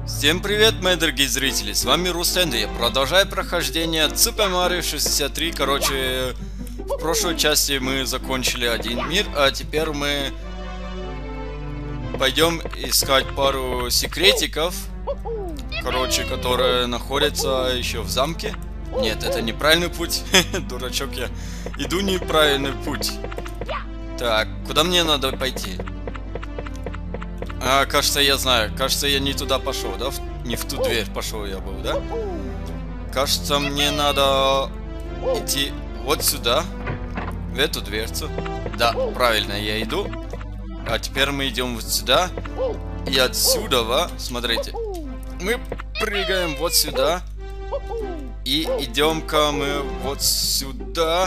Всем привет, мои дорогие зрители, с вами Руслан, и я продолжаю прохождение Super Mario 63. Короче, в прошлой части мы закончили один мир, а теперь мы пойдем искать пару секретиков, короче, которые находятся еще в замке. Нет, это неправильный путь, дурачок я, иду неправильный путь. Так, куда мне надо пойти? Кажется, я знаю. Кажется, я не туда пошел, да? Не в ту дверь пошел я был, да? Кажется, мне надо идти вот сюда, в эту дверцу. Да, правильно, я иду. А теперь мы идем вот сюда. И отсюда, смотрите, мы прыгаем вот сюда. И идем-ка мы вот сюда.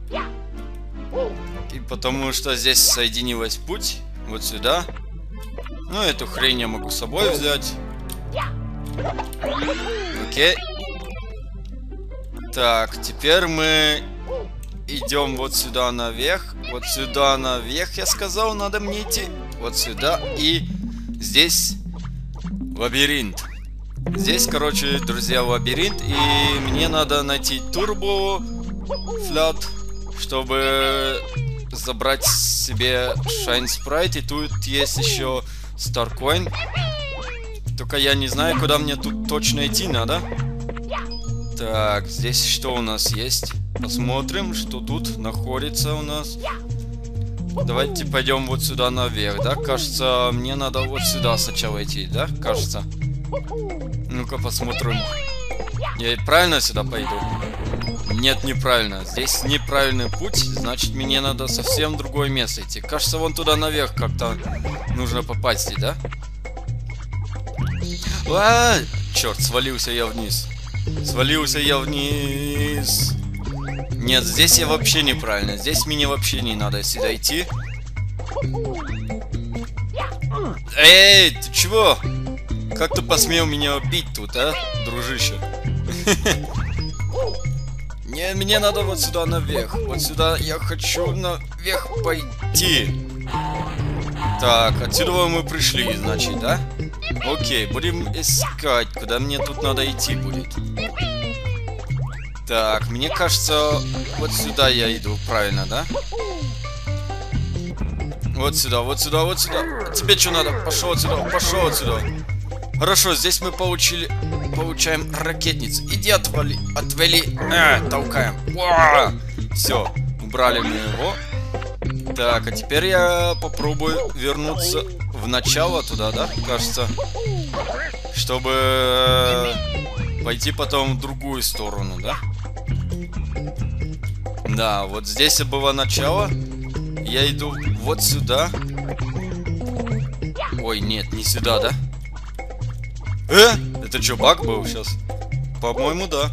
И потому что здесь соединилась путь. Вот сюда. Ну, эту хрень я могу с собой взять. Окей. Так, теперь мы идем вот сюда наверх. Вот сюда наверх, я сказал, надо мне идти. Вот сюда. И здесь лабиринт. Здесь, короче, друзья, лабиринт. И мне надо найти турбо флят, чтобы забрать себе Shine Sprite. И тут есть еще Starcoin. Только я не знаю, куда мне тут точно идти надо. Так, здесь что у нас есть? Посмотрим, что тут находится у нас. Давайте пойдем вот сюда наверх, да? Кажется, мне надо вот сюда сначала идти, да? Кажется. Ну-ка посмотрим. Я правильно сюда пойду? Нет, неправильно. Здесь неправильный путь, значит, мне надо совсем другое место идти. Кажется, вон туда наверх как-то нужно попасть, да? Черт, свалился я вниз. Свалился я вниз. Нет, здесь я вообще неправильно. Здесь мне вообще не надо сюда идти. Эй, ты чего? Как ты посмел меня убить тут, а, дружище? Не, мне надо вот сюда наверх. Вот сюда я хочу наверх пойти. Так, отсюда мы пришли, значит, да? Окей, будем искать, куда мне тут надо идти будет. Так, мне кажется, вот сюда я иду, правильно, да? Вот сюда, вот сюда, вот сюда. Тебе что надо? Пошел отсюда, пошел отсюда. Хорошо, здесь мы получаем ракетницу. Иди отвали. Толкаем. Все, убрали мы его. Так, а теперь я попробую вернуться в начало туда, да, кажется. Чтобы пойти потом в другую сторону, да? Да, вот здесь было начало. Я иду вот сюда. Ой, нет, не сюда, да? Это что, баг был сейчас? По-моему, да.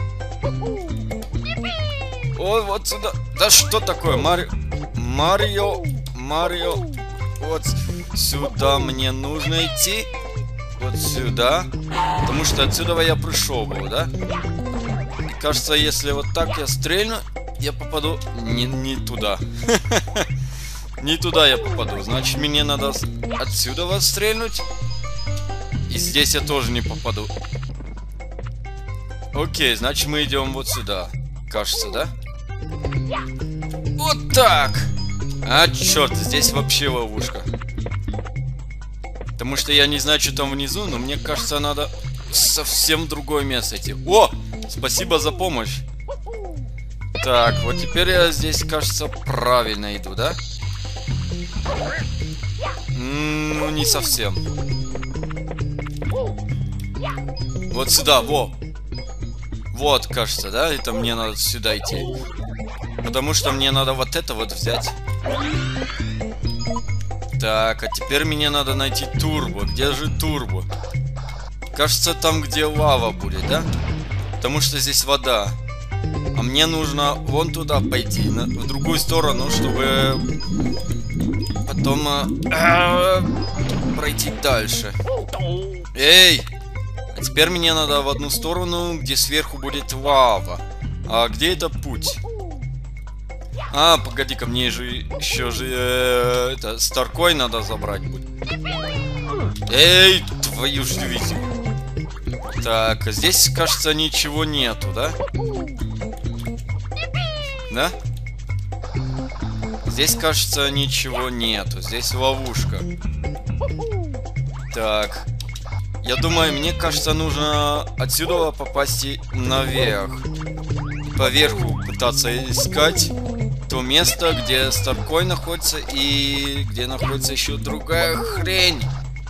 Ой, вот сюда. Да что такое? Марио. Вот сюда мне нужно идти. Вот сюда. Потому что отсюда я пришел был, да? И кажется, если вот так я стрельну, я попаду не туда. Не туда я попаду. Значит, мне надо отсюда вас стрельнуть. И здесь я тоже не попаду. Окей, значит мы идем вот сюда. Кажется, да? Вот так! А, черт, здесь вообще ловушка. Потому что я не знаю, что там внизу, но мне кажется, надо совсем другое место идти. О! Спасибо за помощь. Так, вот теперь я здесь, кажется, правильно иду, да? Ну, не совсем. Вот сюда, во. Вот, кажется, да? Это мне надо сюда идти. Потому что мне надо вот это вот взять. Так, а теперь мне надо найти турбо. Где же турбо? Кажется, там, где лава будет, да? Потому что здесь вода. А мне нужно вон туда пойти, в другую сторону, чтобы потом пройти дальше. Эй! А теперь мне надо в одну сторону, где сверху будет лава. А где это путь? А, погоди-ка, мне же еще же это Starcoin надо забрать будет. Эй, твою ж дивизию. Так, здесь, кажется, ничего нету, да? Да? Здесь, кажется, ничего нету. Здесь ловушка. Так. Я думаю, мне кажется, нужно отсюда попасть наверх. Поверху пытаться искать то место, где Старкой находится и где находится еще другая хрень.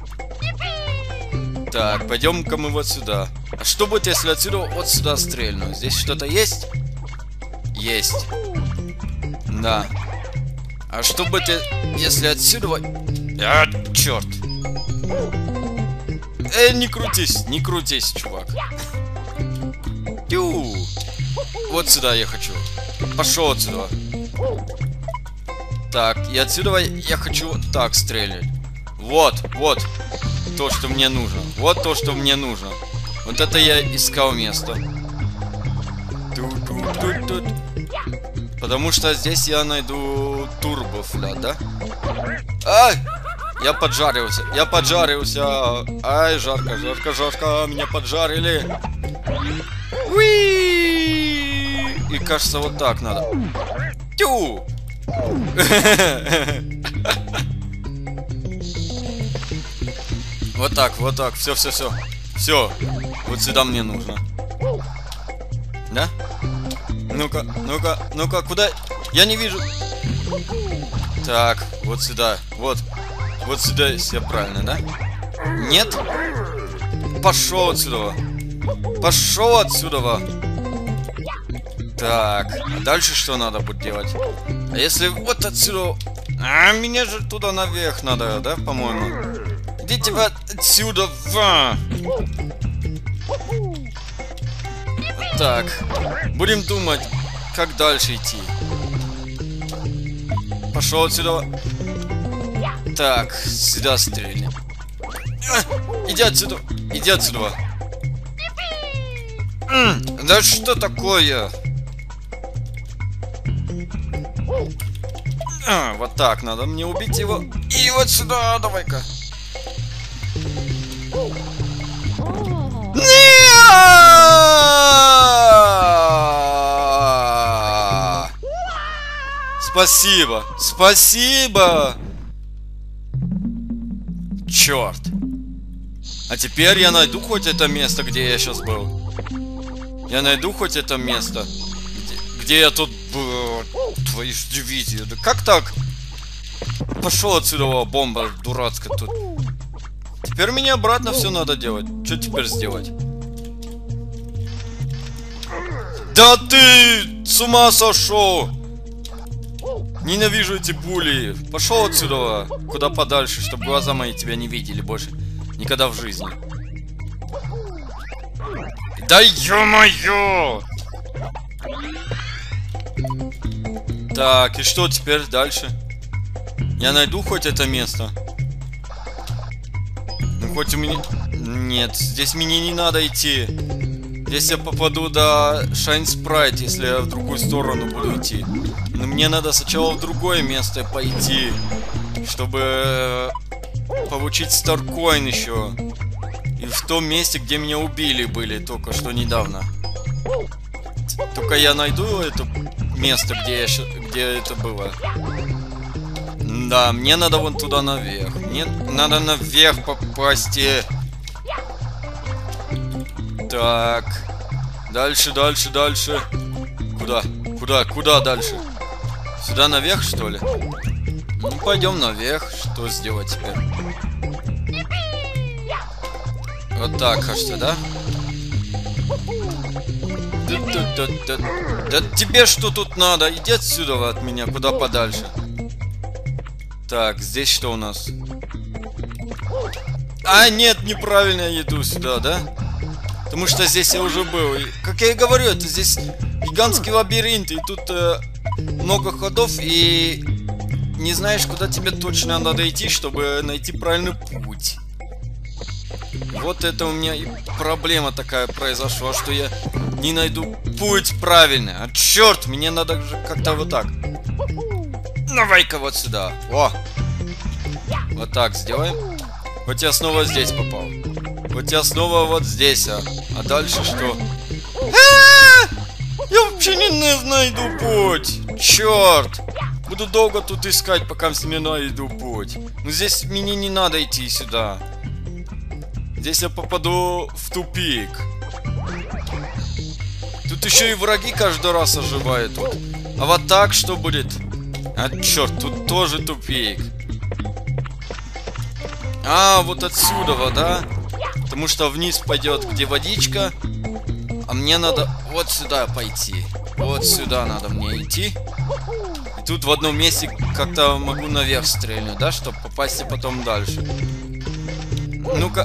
Так, пойдем-ка мы вот сюда. А что будет, если отсюда вот сюда стрельну? Здесь что-то есть? Есть. Да. А что будет, если отсюда... А, черт. Не крутись, чувак. Тю. Вот сюда я хочу. Пошел отсюда. Так, и отсюда я хочу вот так стрелять. Вот. То, что мне нужно. Вот то, что мне нужно. Вот это я искал место. Тут. Потому что здесь я найду турбофля, да? Ай! Я поджарился. Ай, жарко. Меня поджарили. Уи! И кажется, вот так надо. Тю! Вот так. Все. Все. Вот сюда мне нужно. Да? Ну-ка, куда? Я не вижу. Так, вот сюда. Вот сюда, все правильно, да? Нет? Пошел отсюда. Так, а дальше что надо будет делать? А если вот отсюда... А, меня же туда наверх надо, да, по-моему? Идите вот отсюда, Так, будем думать, как дальше идти. Пошел отсюда. Так, сюда стрельни. Иди отсюда. Да что такое? Вот так, надо мне убить его. И вот сюда, давай-ка. Спасибо. Черт. А теперь я найду хоть это место, где я сейчас был. Где я тут был. Твою ж дивизию. Да как так? Пошел отсюда, бомба дурацкая тут. Теперь мне обратно все надо делать. Что теперь сделать? Да ты с ума сошел! Ненавижу эти пули. Пошел отсюда, куда подальше, чтобы глаза мои тебя не видели больше. Никогда в жизни. Да ё-моё! Так, и что теперь дальше? Я найду хоть это место? Ну, хоть у меня... Нет, здесь мне не надо идти. Здесь я попаду до Shine Sprite, если я в другую сторону буду идти. Но мне надо сначала в другое место пойти, чтобы получить Старкоин еще. И в том месте, где меня убили были только что недавно. Только я найду это место, где это было. Да, мне надо вон туда наверх. Мне надо наверх попасть. Так. Дальше. Куда дальше? Сюда наверх, что ли? Ну, пойдем наверх. Что сделать теперь? Вот так, кажется, да? Да тебе что тут надо? Иди отсюда от меня, куда подальше. Так, здесь что у нас? А, нет, неправильно я иду сюда, да? Потому что здесь я уже был. И, как я и говорю, это здесь гигантский лабиринт. И тут много ходов. И не знаешь, куда тебе точно надо идти, чтобы найти правильный путь. Вот это у меня и проблема такая произошла, что я не найду путь правильный. А черт, мне надо же как-то вот так. Давай-ка вот сюда. О! Вот так сделаем. Вот я снова здесь попал. Вот я снова вот здесь, а дальше что? Я вообще не найду путь. Черт. Буду долго тут искать, пока не найду путь. Но здесь мне не надо идти сюда. Здесь я попаду в тупик. Тут еще и враги каждый раз оживают тут. А вот так что будет? А черт, тут тоже тупик. А, вот отсюда, да? Потому что вниз пойдет, где водичка. А мне надо вот сюда пойти. Вот сюда надо мне идти. И тут в одном месте как-то могу наверх стрельнуть, да? Чтобы попасть и потом дальше. Ну-ка.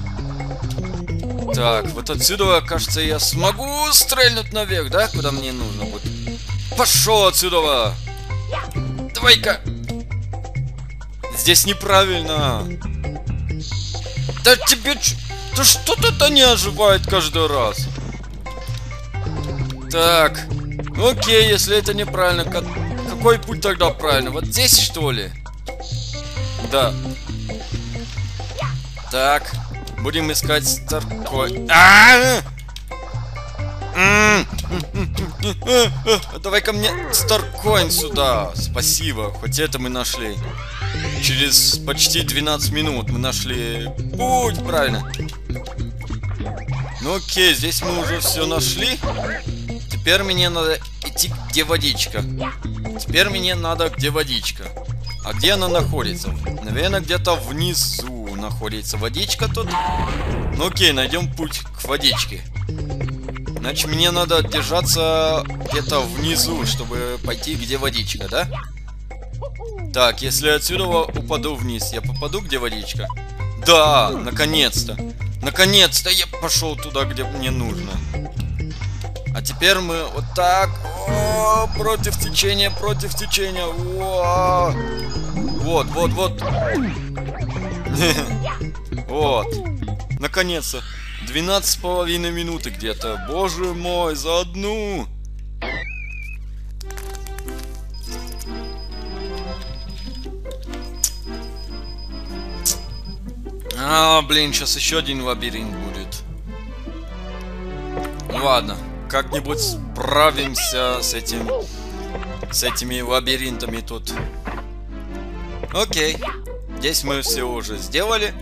Так, вот отсюда, кажется, я смогу стрельнуть наверх, да? Куда мне нужно будет. Пошел отсюда! Давай-ка! Здесь неправильно! Да тебе... Да что-то не оживает каждый раз. Так. Окей, если это неправильно. Какой путь тогда правильно? Вот здесь, что ли? Да. Так. Будем искать Старкоин. Давай ко мне Старкоин сюда. Спасибо. Хоть это мы нашли. Через почти 12 минут мы нашли путь, правильно. Ну окей, здесь мы уже все нашли. Теперь мне надо идти, где водичка. Теперь мне надо, где водичка. А где она находится? Наверное, где-то внизу находится водичка тут. Ну окей, найдем путь к водичке. Значит, мне надо держаться где-то внизу, чтобы пойти, где водичка, да? Так, если отсюда упаду вниз, я попаду, где водичка? Да, наконец-то. Наконец-то я пошел туда, где мне нужно. А теперь мы вот так. О, против течения, против течения. О, вот, вот, вот. Вот. Наконец-то. 12,5 минуты где-то. Боже мой, за одну. А, блин, сейчас еще один лабиринт будет. Ладно, как-нибудь справимся с этими лабиринтами тут. Окей, здесь мы все уже сделали.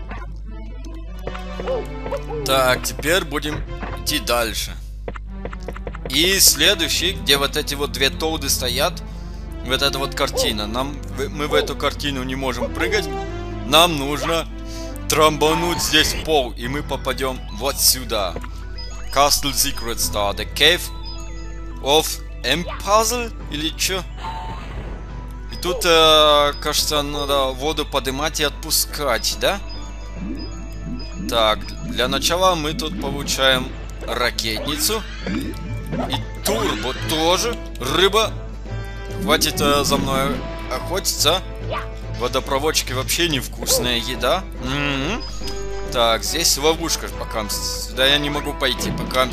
Так, теперь будем идти дальше. И следующий, где вот эти вот две тоуды стоят, вот эта вот картина. Мы в эту картину не можем прыгать. Нам нужно трамбануть здесь пол, и мы попадем вот сюда. Castle Secret Star, The Cave of Puzzle или что? И тут, кажется, надо воду поднимать и отпускать, да? Так, для начала мы тут получаем ракетницу. И турбо тоже. Рыба. Хватит за мной охотиться. Водопроводчики вообще невкусная еда. Так, здесь ловушка пока. Сюда я не могу пойти пока.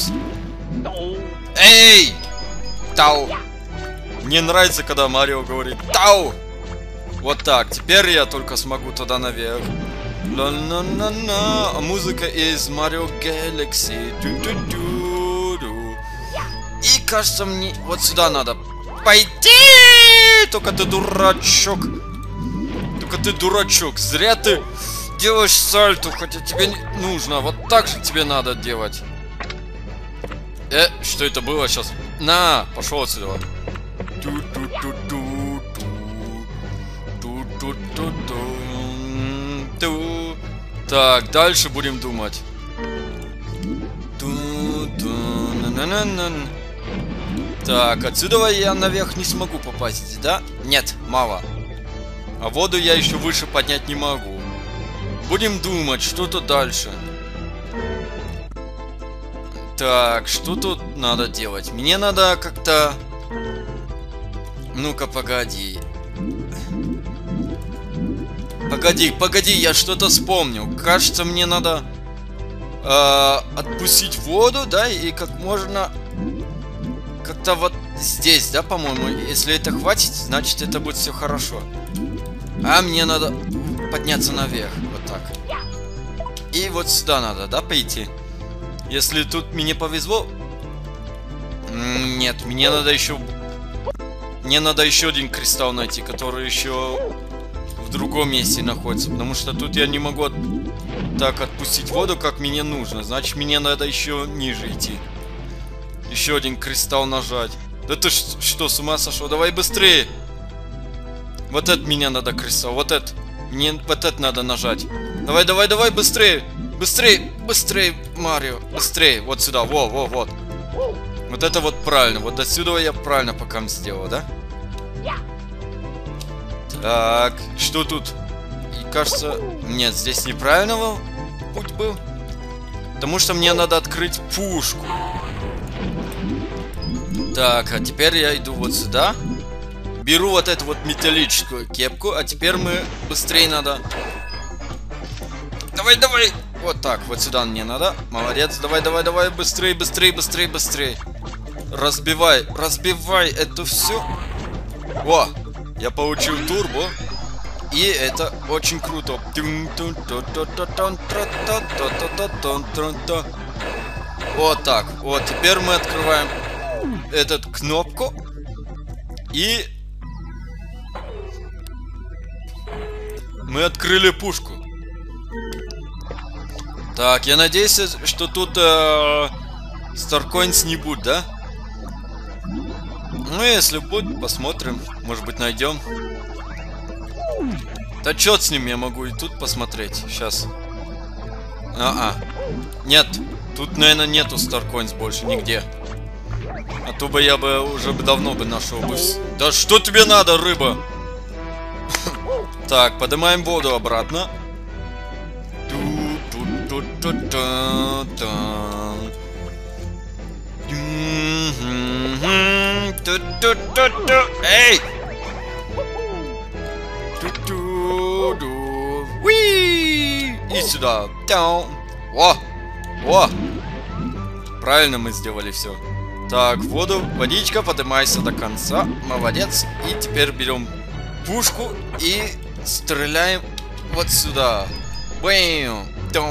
Эй! Тау! Мне нравится, когда Марио говорит Тау! Вот так. Теперь я только смогу туда наверх. Ла-ла-ла-ла. Музыка из Mario Galaxy. Ду-ду-ду-ду. И кажется, мне вот сюда надо пойти. Только ты дурачок. Только ты дурачок. Зря ты делаешь сальто, хотя тебе не нужно. Вот так же тебе надо делать. Что это было сейчас? На, пошел отсюда. Так, дальше будем думать. Так, отсюда я наверх не смогу попасть, да? Нет, мало. А воду я еще выше поднять не могу. Будем думать, что тут дальше. Так, что тут надо делать? Мне надо как-то... Ну-ка, погоди. Погоди, я что-то вспомнил. Кажется, мне надо отпустить воду, да, и как можно... Как-то вот здесь, да, по-моему. Если это хватит, значит, это будет все хорошо. А мне надо подняться наверх. Вот так. И вот сюда надо, да, пойти? Если тут мне повезло... Нет, мне надо еще... Мне надо еще один кристалл найти, который еще в другом месте находится. Потому что тут я не могу так отпустить воду, как мне нужно. Значит, мне надо еще ниже идти. Еще один кристалл нажать. Да ты что, с ума сошел? Давай быстрее! Вот это мне надо кристалл, вот это. Мне вот это надо нажать. Давай, давай, давай, быстрее! Быстрее, быстрее, Марио, быстрее! Вот сюда, вот. Вот это вот правильно. Вот отсюда я правильно пока сделал, да? Так, что тут? И кажется... Нет, здесь неправильного путь был. Потому что мне надо открыть пушку. Так, а теперь я иду вот сюда. Беру вот эту вот металлическую кепку. А теперь мы быстрее надо... Давай, давай! Вот так, вот сюда мне надо. Молодец, давай, давай, давай, быстрее, быстрее, быстрее, быстрее. Разбивай, разбивай это все. О, я получил турбо. И это очень круто. Вот так. Вот, теперь мы открываем эту кнопку. И мы открыли пушку. Так, я надеюсь, что тут Старкоинс не будет, да? Ну, если будет, посмотрим. Может быть, найдем. Да чё с ним, я могу и тут посмотреть. Сейчас. Нет, тут, наверное, нету Старкоинс больше нигде. А то бы я бы уже давно бы нашел бы. Да что тебе надо, рыба? Так, поднимаем воду обратно. Эй! И сюда. О! О! Правильно мы сделали все. Так, воду, водичка, поднимайся до конца. Молодец. И теперь берем пушку и стреляем вот сюда. Бэм!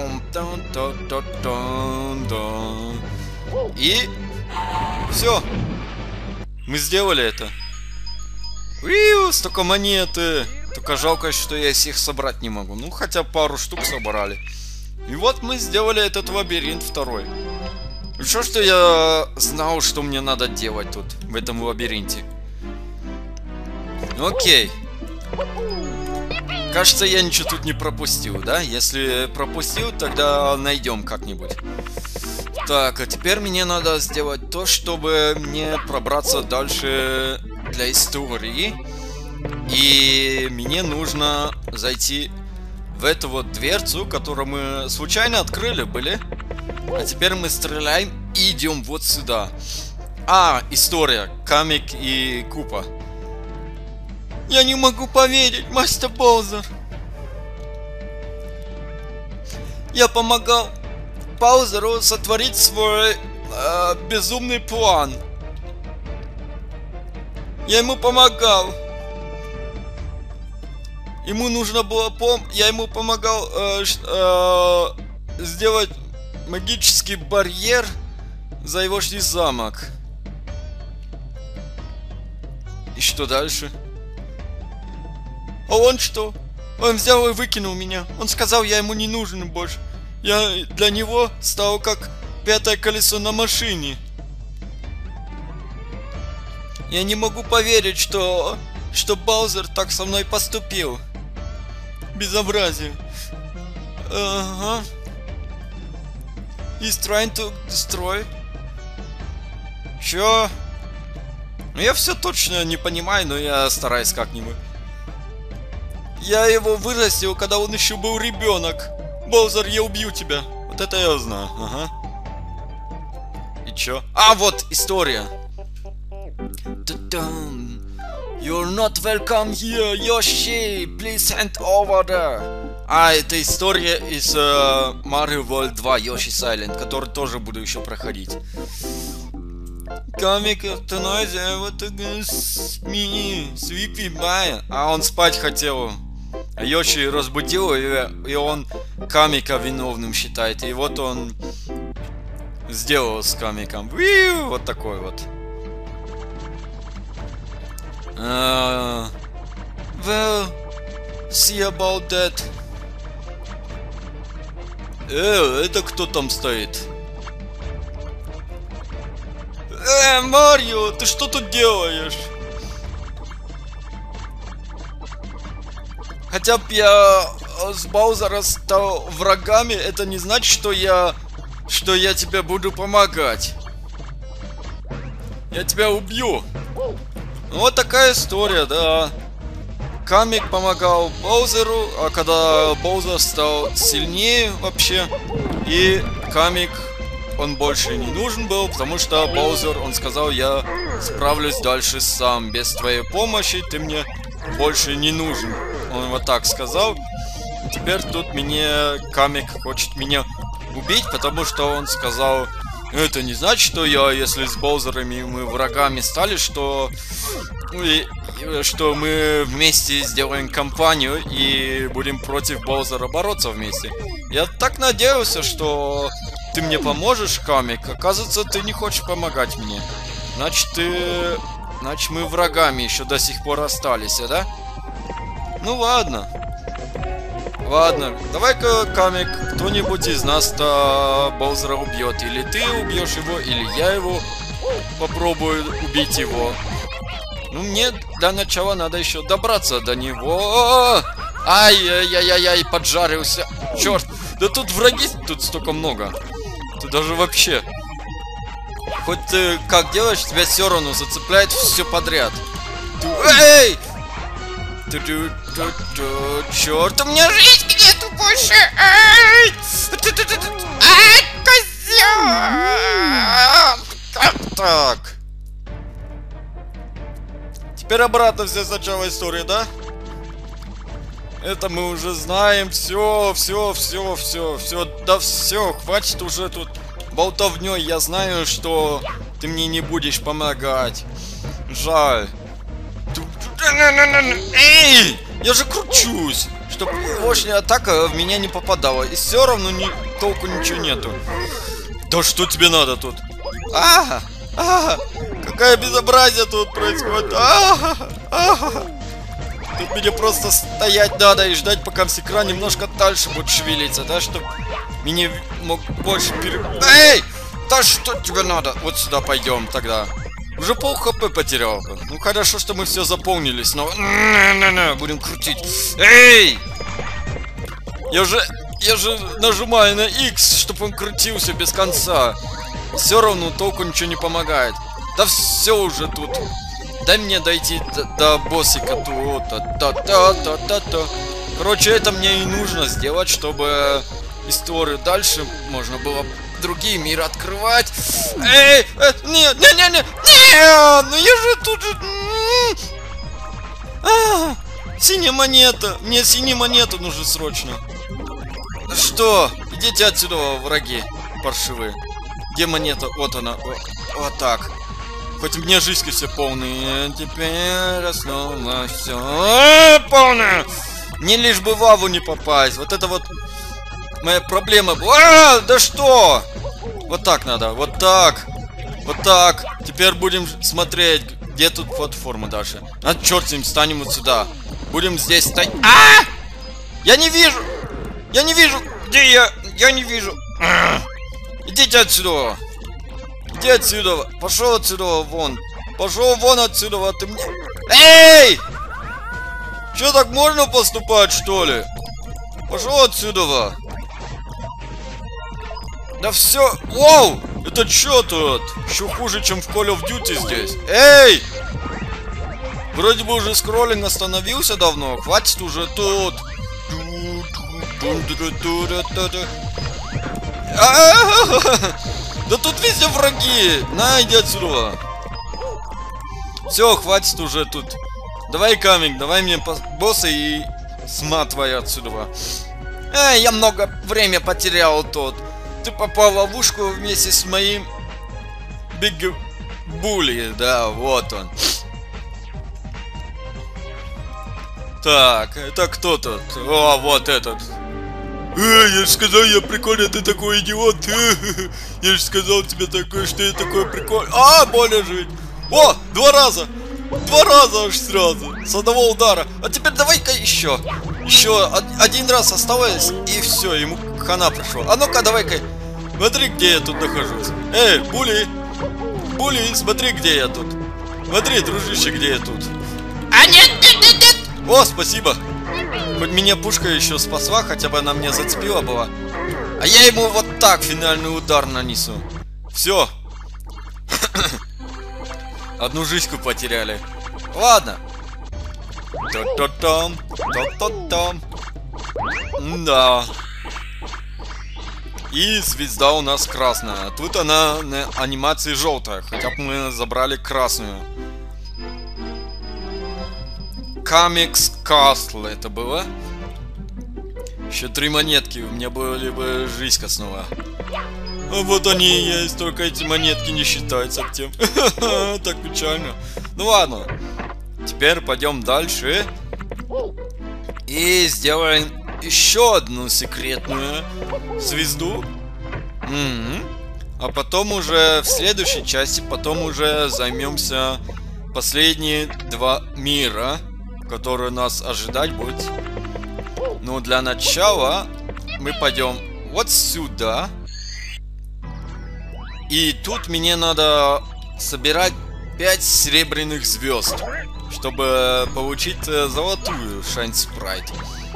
И все. Мы сделали это. Столько монеты. Только жалко, что я всех собрать не могу. Ну, хотя пару штук собрали. И вот мы сделали этот лабиринт второй. Что что я знал, что мне надо делать тут, в этом лабиринте. Окей. Кажется, я ничего тут не пропустил, да? Если пропустил, тогда найдем как-нибудь. Так, а теперь мне надо сделать то, чтобы мне пробраться дальше для истории. И мне нужно зайти в эту вот дверцу, которую мы случайно открыли были. А теперь мы стреляем и идем вот сюда. История. Камик и Купа. Я не могу поверить, мастер Боузер. Я помогал Боузеру сотворить свой безумный план. Я ему помогал. Ему нужно было я ему помогал сделать магический барьер за его замок. И что дальше? А он что? Он взял и выкинул меня. Он сказал, я ему не нужен больше. Я для него стал как пятое колесо на машине. Я не могу поверить, что Боузер так со мной поступил. Безобразие. Ага. He's trying to destroy. Чё? Ну я все точно не понимаю, но я стараюсь как-нибудь. Я его вырастил, когда он еще был ребенок. Боузер, я убью тебя. Вот это я знаю. Ага. И чё? Вот история. You're not welcome here, Yoshi. Please hand over there. Это история из Mario World 2 Yoshi's Island, который тоже буду еще проходить. Камик, вот мини, свипи, бай. Он спать хотел. Йоши разбудил, и он Камика виновным считает. И вот он сделал с Камиком. Вот такой вот. Well, see about that. Это кто там стоит? Марио, ты что тут делаешь? Хотя бы я с Баузером стал врагами, это не значит, что я тебе буду помогать. Я тебя убью. Вот такая история, да. Камик помогал Баузеру, а когда Баузер стал сильнее вообще, и Камик, он больше не нужен был, потому что Баузер, он сказал, я справлюсь дальше сам, без твоей помощи ты мне больше не нужен. Он вот так сказал. Теперь тут Камик хочет меня убить, потому что он сказал, это не значит, что если с Баузерами мы врагами стали, что мы вместе сделаем кампанию и будем против Баузера бороться вместе. Я так надеялся, что ты мне поможешь, Камик. Оказывается, ты не хочешь помогать мне. Значит, мы врагами еще до сих пор остались, да? Ну ладно. Ладно, давай-ка, Камик, кто-нибудь из нас-то Баузера убьет. Или ты убьешь его, или я его попробую убить его. Ну, мне для начала надо еще добраться до него. Ай-яй-яй-яй, поджарился. Черт, да тут враги, тут столько много. Ты даже вообще... Хоть ты как делаешь, тебя все равно зацепляет все подряд. Эй! Черт, у меня жизни нету больше! Ай, козел! Так. Теперь обратно все сначала история, да? Это мы уже знаем. Все. Да все, хватит уже тут болтовней. Я знаю, что ты мне не будешь помогать. Жаль. Эй! Я же кручусь, чтобы мощная атака в меня не попадала. И все равно толку ничего нету. Да что тебе надо тут? Какое безобразие тут происходит. Тут мне просто стоять надо и ждать, пока с экрана немножко дальше будет шевелиться, да, чтобы меня мог больше Эй! Да что тебе надо? Вот сюда пойдем тогда. Уже пол хп потерял. Ну хорошо, что мы все заполнили снова. Будем крутить. Эй! Я же нажимаю на X, чтобы он крутился без конца. Все равно толку ничего не помогает. Да все уже тут. Дай мне дойти до боссика тут. Короче, это мне и нужно сделать, чтобы историю дальше можно было другие миры открывать. Эй! Не! Ну я же тут же... Синяя монета! Мне синяя монета нужна срочно. Что? Идите отсюда, враги паршивые. Где монета? Вот она. Вот так. Хоть у меня жизни все полные. Теперь снова все полное. Мне лишь бы в лаву не попасть. Вот это вот моя проблема была. Да что? Вот так надо. Вот так. Вот так. Теперь будем смотреть, где тут платформа дальше. А черт с ним, станем вот сюда. Будем здесь стоять. Я не вижу. Я не вижу. Где я? Я не вижу. Идите отсюда. Иди отсюда. Пошел отсюда вон. Пошел вон отсюда. Ты мне... Эй! Что, так можно поступать, что ли? Пошел отсюда. Да все. Воу! Это что тут? Еще хуже, чем в Call of Duty здесь. Эй! Вроде бы уже скроллинг остановился давно. Хватит уже тут. Да тут везде враги. На, иди отсюда. Все, хватит уже тут. Давай, Камик, давай мне босса и сматывай отсюда. Я много времени потерял тут. Ты попал в ловушку вместе с моим Big Bully. Да, вот он. Так, это кто тут? О, вот этот. Я же сказал, я прикольный, ты такой идиот. Я же сказал тебе такое, что я такой прикольный. А, больно жить. О, 2 раза. 2 раза аж сразу. С одного удара. А теперь давай-ка еще. Еще 1 раз осталось, и все, ему хана пришел. А ну-ка, давай-ка. Смотри, где я тут нахожусь. Эй, Були. Були, смотри, где я тут. Смотри, дружище, где я тут. А нет, нет, нет, нет. О, спасибо. Хоть меня пушка еще спасла, хотя бы она меня зацепила была. А я ему вот так финальный удар нанесу. Все. 1 жизньку потеряли. Ладно. То-то-там, то-то-там. Да. И звезда у нас красная. Тут она на анимации желтая. Хотя бы мы забрали красную. Камикс Castle это было. Еще 3 монетки. У меня были бы жизнь снова. А вот они и есть. Только эти монетки не считаются тем. Так печально. Ну ладно. Теперь пойдем дальше. И сделаем еще одну секретную звезду. А потом уже в следующей части потом уже займемся последние 2 мира, которые нас ожидать будет. Но для начала мы пойдем вот сюда. И тут мне надо собирать 5 серебряных звезд, чтобы получить золотую Shine Sprite.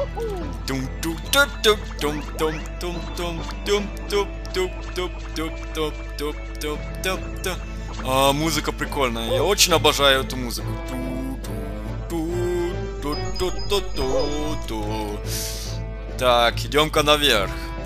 Музыка прикольная. Я очень обожаю эту музыку. Так, идем-ка наверх.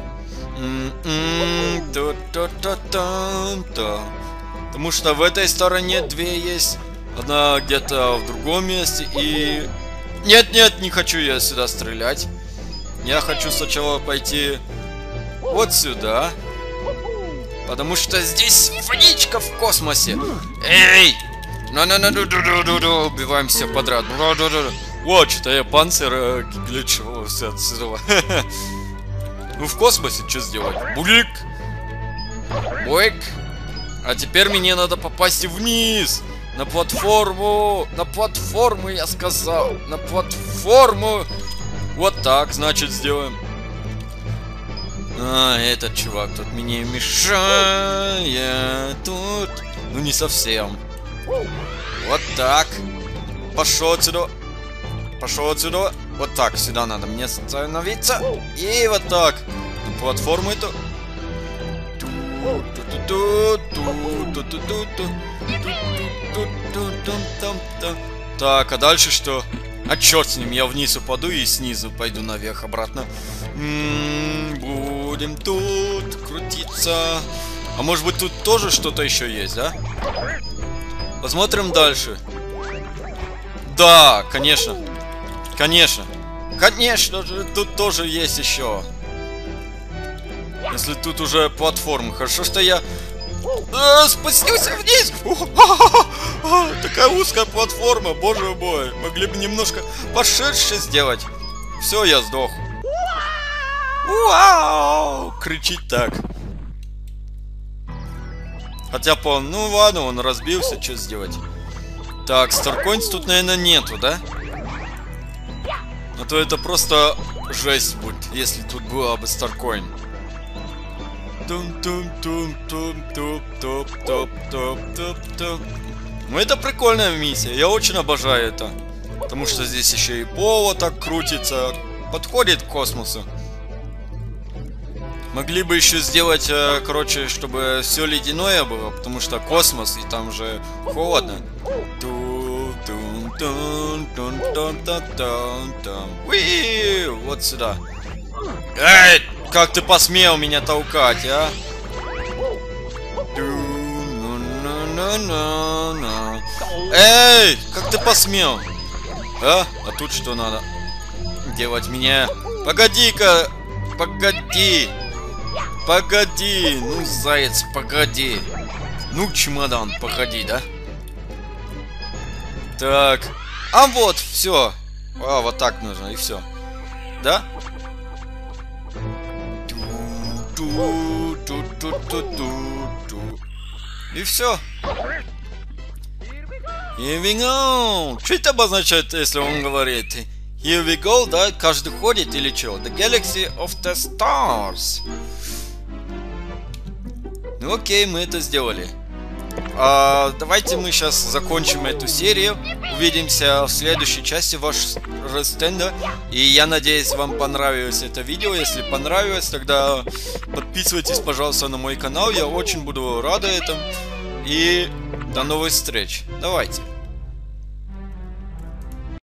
Потому что в этой стороне 2 есть. Одна где-то в другом месте. И... Нет, нет, не хочу я сюда стрелять. Я хочу сначала пойти вот сюда. Потому что здесь водичка в космосе. Эй! Убиваем всех подряд. Вот, что-то я панцирь глючился отсюда. Ну, в космосе что сделать? Булик! Буик! А теперь мне надо попасть вниз! На платформу! На платформу, я сказал! На платформу! Вот так, значит, сделаем. А, этот чувак тут мне мешает. Тут... Ну, не совсем. Вот так. Пошел отсюда. Пошел отсюда. Вот так, сюда надо мне становиться. И вот так. На платформу эту. Так, а дальше что? А черт с ним, я вниз упаду и снизу пойду наверх обратно. Будем тут крутиться. А может быть тут тоже что-то еще есть, да? Посмотрим дальше. Да, конечно. Конечно. Конечно же, тут тоже есть еще. Если тут уже платформа. Хорошо, что я спустился вниз. Такая узкая платформа, боже мой. Могли бы немножко поширше сделать. Все, я сдох. Вау! Кричит так. Хотя по... Ну ладно, он разбился, что сделать. Так, Старкоинс тут, наверное, нету, да? А то это просто жесть будет, если тут была бы Старкоин. Ну это прикольная миссия, я очень обожаю это. Потому что здесь еще и поло так крутится. Подходит к космосу. Могли бы еще сделать, короче, чтобы все ледяное было, потому что космос, и там же холодно. Уи! Вот сюда. Эй, как ты посмел меня толкать, а? Эй, как ты посмел? А тут что надо делать меня? Погоди-ка, погоди. Погоди, ну, заяц, погоди. Ну, чемодан, погоди, да? Так. А вот, все. А, вот так нужно, и все. Да? И все. Here we go. Что это обозначает, если он говорит Here we go, да? Каждый ходит или что? The Galaxy of the Stars. Ну окей, мы это сделали. Давайте мы сейчас закончим эту серию. Увидимся в следующей части вашего стенда. И я надеюсь, вам понравилось это видео. Если понравилось, тогда подписывайтесь, пожалуйста, на мой канал. Я очень буду рад этому. И до новых встреч. Давайте.